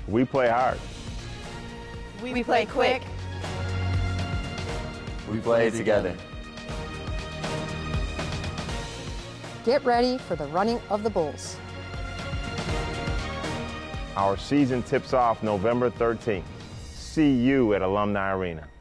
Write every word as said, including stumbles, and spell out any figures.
We play hard. We, we play quick. We play together. Get ready for the running of the Bulls. Our season tips off November thirteenth. See you at Alumni Arena.